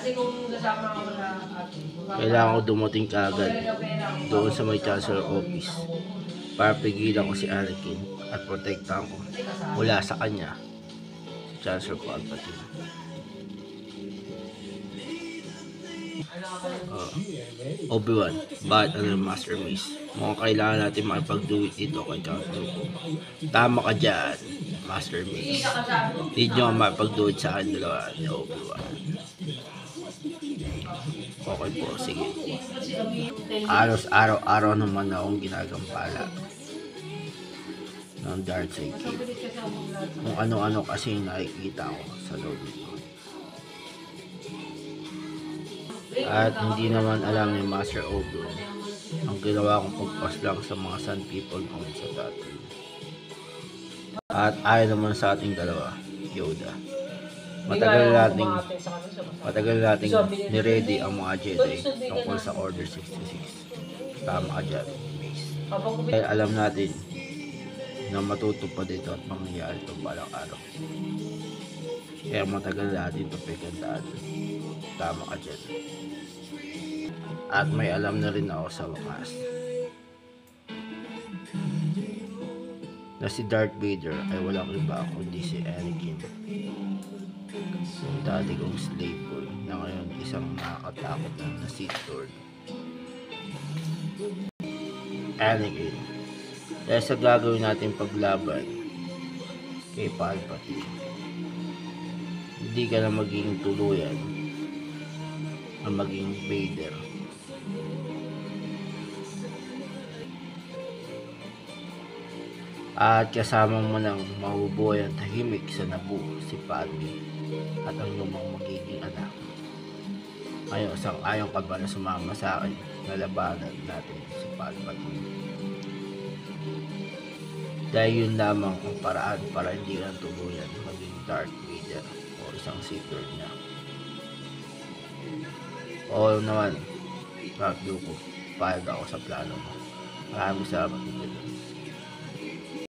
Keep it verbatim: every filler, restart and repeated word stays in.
Kasi kung kasama ako na ate, Kailangan ko dumating kaagad doon sa may Chancellor Office para pigilan ko si Anakin at protektahan ko mula sa kanya si Chancellor Palpatine. Uh, Obi-Wan, bakit ano yung Master Mace? Mukhang kailangan natin makipag-do-it dito kay Chancellor ko. Tama ka dyan, Master Mace. Hindi nyo nga makipag-do-it sa akin dalawa ni Obi-Wan. Okay po, sige. Alos araw-araw naman akong ginagampala ng dark side cave. Kung ano-ano kasi nakikita ko sa loob nito. At hindi naman alam ni Master Obi-Wan ang ginawa kong pagpaslang sa mga Sun People noon sa dati. At ayon naman sa ating dalawa, Yoda. Matagal nating matagal nating niready ang mga Jedi tungkol sa Order sixty-six. Tama ka dyan, Mace. Kaya alam natin na matutupad ito at mangyayari ito balang araw. Kaya matagal natin ito pagkandaan. Tama ka dyan. At may alam na rin ako sa wakas na si Darth Vader ay walang iba kundi si Anakin, yung dati kong slave boy na ngayon isang nakakatakot na Sith Lord. Anakin, dahil sa gagawin natin paglaban kay Palpatine, hindi ka na maging tuluyan na maging Vader. At kasama mo ng mabubuhay ang tahimik sa Naboo si Padme at ang lumang magiging anak. Ngayon, sang-ayon ka ba na sumama sa akin na labanan natin si Palpatine? Dahil yun lamang ang paraan para hindi ka tuluyan maging Darth Vader o isang Sith Lord niya. Oo naman, Mark Dooku, payag ako sa plano mo. Maraming salamat.